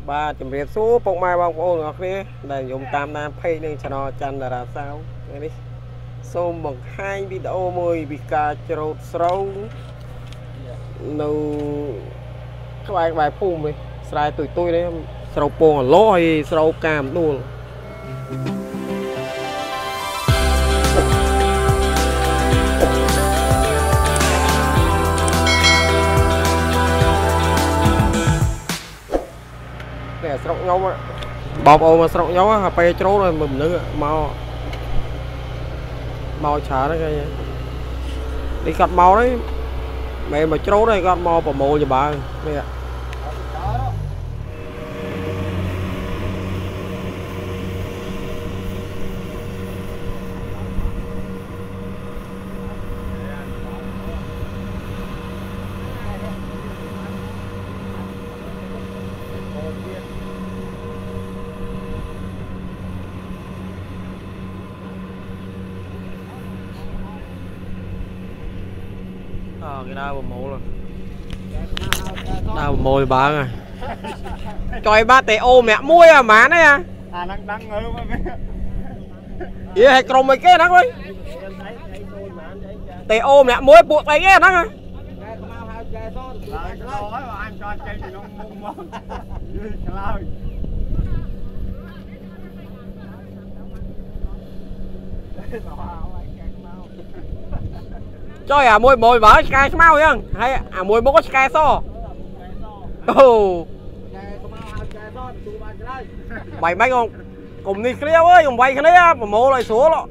ba chấm riết số bông mai bông ôn ngọc đi đây dùng tam nam pay nên cho nó chăn là sao đây đi số một hai video mười bị ca trâu sâu nâu các bài phun đi sai tụi tôi đấy sâu bông lỗ hay sâu cam luôn để sọc nhau á bọc ô mà sọc nhau á phải trâu rồi mầm nữa màu chả đấy cái đi cắt màu đấy mẹ mà trâu đây cắt màu bỏ mồ cho bà đây ạ cái đau mồ rồi đau mồ bà rồi trời ba tệ ô mẹ muôi à má đấy à đang ngơ mà vậy hay còn mấy cái đó thôi tệ ô mẹ muôi buộc mấy cái đó thôi trời à môi môi bảo sky mau nhá hay à môi bố có sky so mày mấy con cùng đi kia ơi cùng bay cái đấy mà mồ lại xuống lọ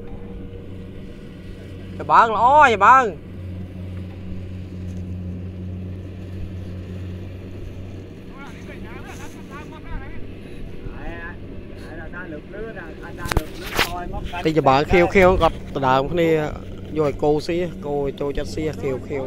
thì bạn lo vậy bạn thì giờ bạn khiêu khiêu gặp từ đầu cái này rồi cô xí cô cho chất xí khiêu khiêu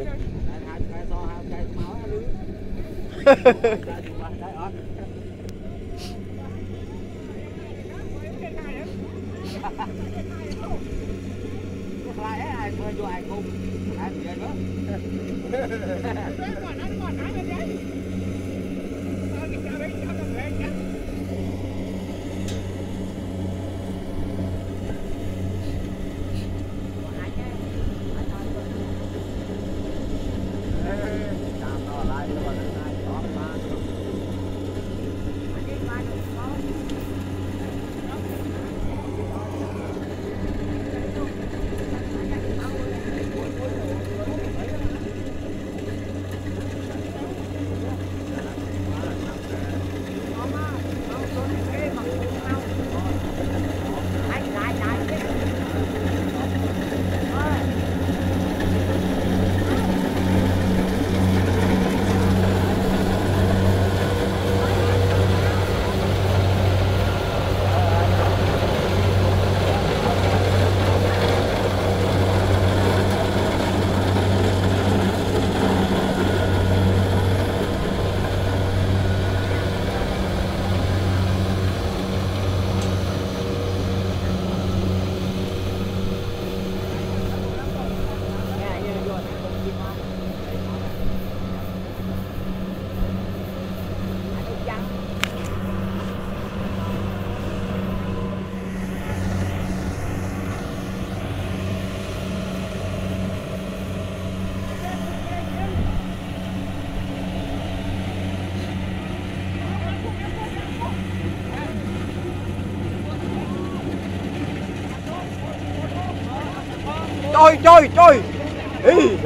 Trời ý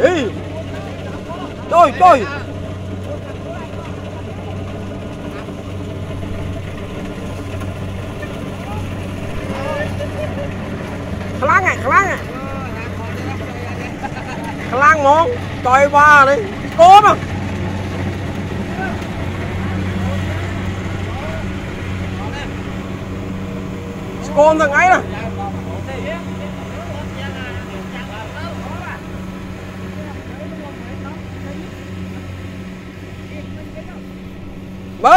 trời khlang món trời ba đi cố mà con thằng ấy nè bớ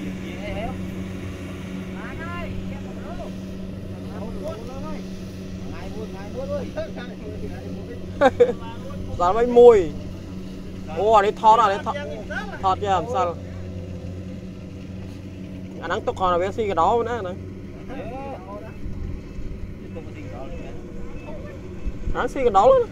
sao mấy mùi ô đi thọt à đi thọt chứ làm sao anh đang tóc còn là bé xì cái đó nữa này hắn xì cái đó luôn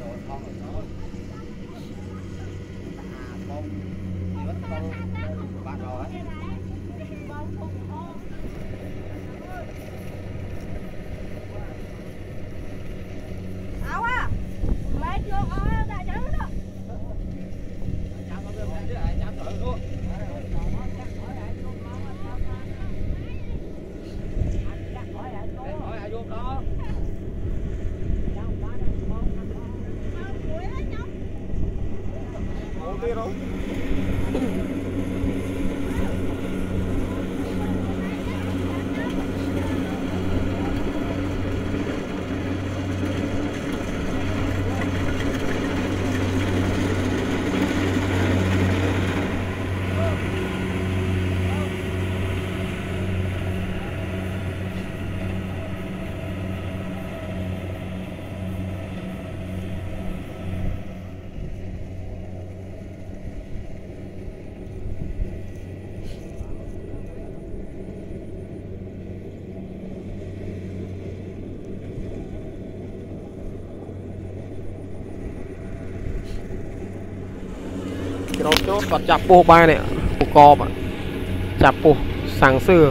เราโจ้ปัดจับปูไปเนี่ยปูกอบอ่ะจับปูสั่งซื้อ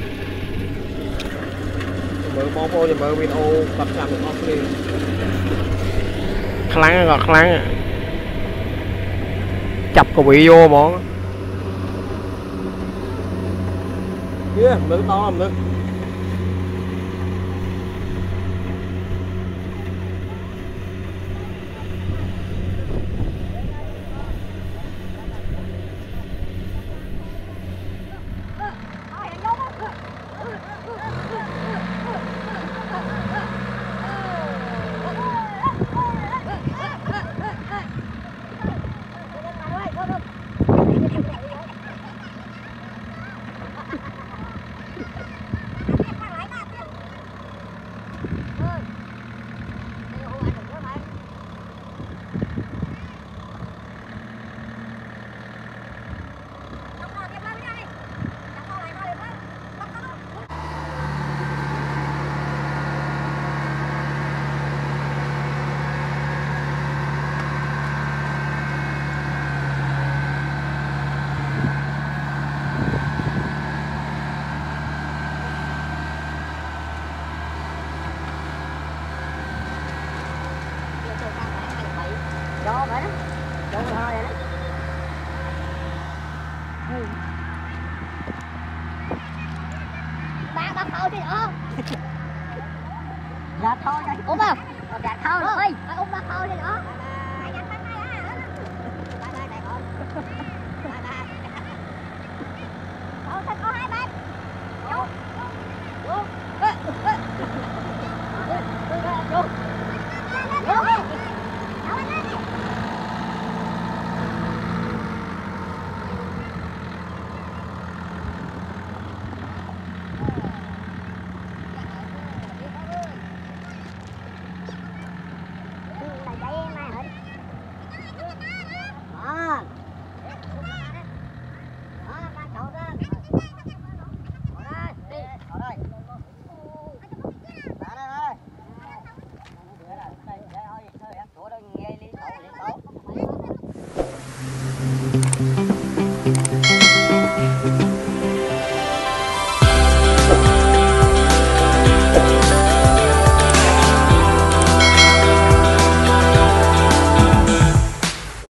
เบอร์มองโปจะเบอร์วิดีโอปัดจับเป็นออฟฟิศครั้งก็ครั้งจับกับวิดีโอมองเนี่ยมึกtoมึก Vô vậy đó. Vô thôi vậy đó. Ba thôi đi ôm. Dạ thôi rồi. Ôm không? Dạ thôi. Ơi, ôm ba thôi đi nữa.